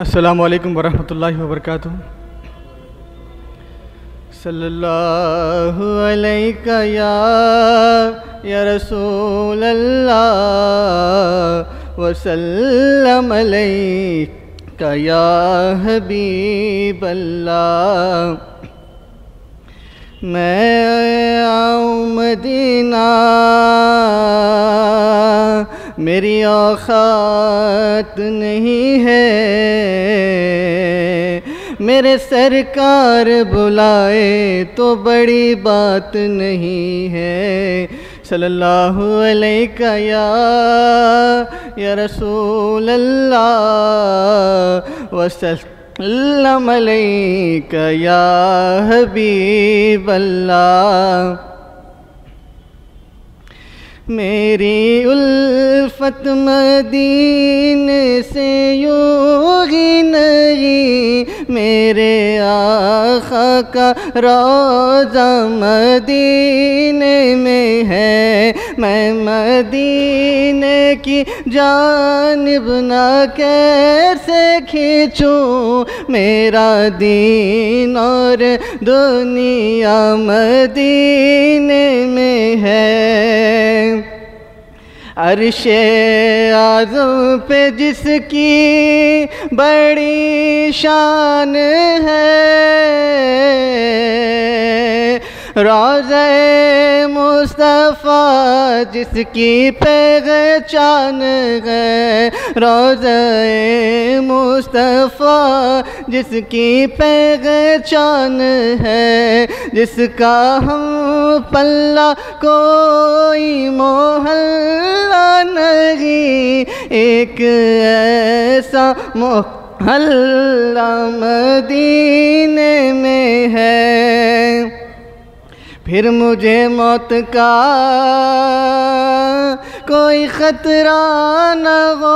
السلام علیکم ورحمۃ اللہ وبرکاتہ۔ صلی اللہ علیہ یا رسول اللہ وسلم علیہ یا حبیب اللہ۔ میں آؤں مدینہ میری اوقات نہیں ہے، میرے سرکار بلائے تو بڑی بات نہیں ہے۔ صلی اللہ علیہ یا رسول اللہ وسلم علیہ یا حبیب اللہ۔ میری الفت مدینے سے یوں ہی نہیں، میرے آقا کا روضہ مدینے میں ہے۔ میں مدینے کی جانب نہ کیسے کھینچوں، میرا دین اور دنیا مدینے میں ہے۔ عرش اعظم پہ جس کی بڑی شان ہے، روضہ مصطفیٰ جس کی پہچان ہے، روضہ مصطفیٰ جس کی پہچان ہے، جس کا ہم پلہ کوئی محلہ نہیں، ایک ایسا محلہ مدینے میں ہے۔ پھر مجھے موت کا کوئی خطرہ نہ ہو،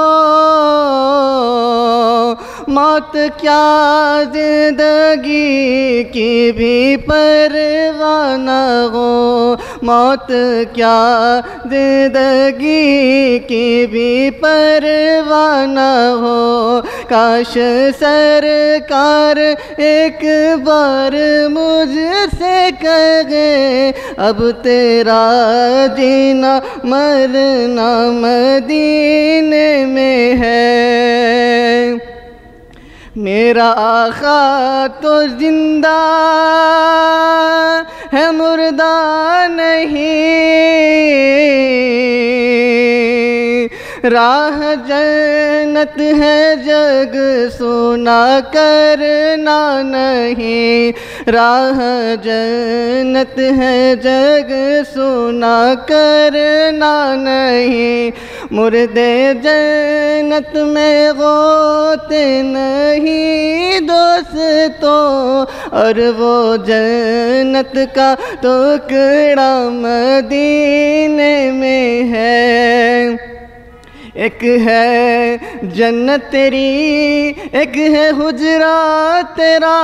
موت کیا زندگی کی بھی پرواہ نہ ہو، موت کیا زندگی کی بھی پرواہ نہ ہو۔ کاش سرکار ایک بار مجھ سے کہے، اب تیرا جینا مرنا مدینے میں ہے۔ میرا آقا تو زندہ ہے مردہ نہیں، راہ جنت ہے جگ سونا کرنا نہیں، راہ جنت ہے جگ سونا کرنا نہیں۔ مردے جنت میں ہوتے نہیں دوستوں، اور وہ جنت کا ٹکڑا مدینے میں ہے۔ ایک ہے جنت تیری، ایک ہے حجرہ تیرا،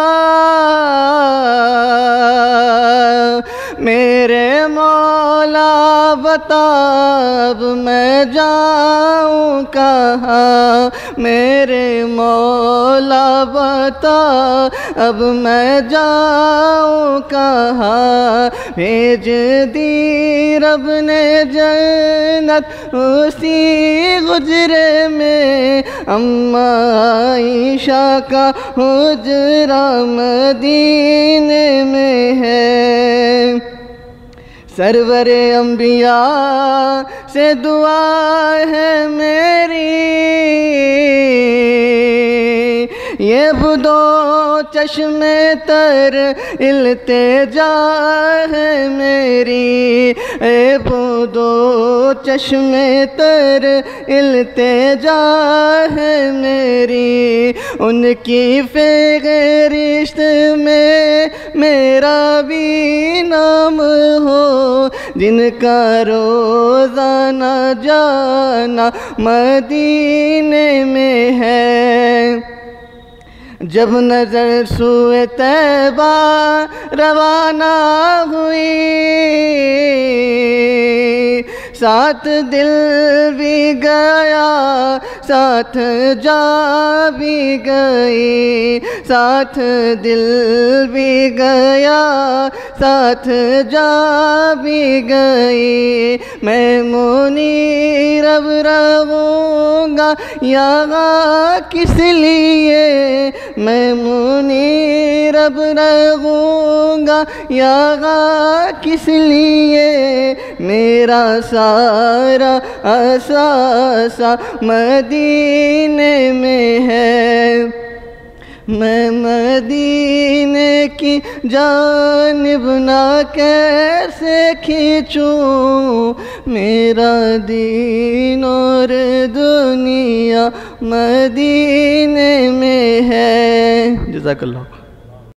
میرے مولا بتا اب میں جاؤں کہاں، میرے مولا بتا اب میں جاؤں کہاں۔ بھیج دی رب نے جنت اسی حجرے میں، اماں عائشہ کا حجرہ مدینے میں ہے۔ سرور انبیاء سے دعا ہے میری، یہ بدو چشم تر التجا ہے میری، اے بدو چشم تر التجا ہے میری۔ ان کی فہرست میں میرا بھی نام ہو، جن کا روزانہ جانا مدینے میں ہے۔ جب نظر سوئے طیبہ روانہ ہوئی، ساتھ دل بھی گیا ساتھ جا بھی گئی، ساتھ دل بھی گیا ساتھ جا بھی گئی، میں منیر اب رہوں گا یہاں کس لیے، میں منیر اب رہوں گا یہاں کس لیے، میرا سارا اثاثہ مدینے میں ہے، میں مدینے کی جانب نہ کیسے کھینچوں، میرا دین اور دنیا مدینے میں ہے۔ جزاک اللہ۔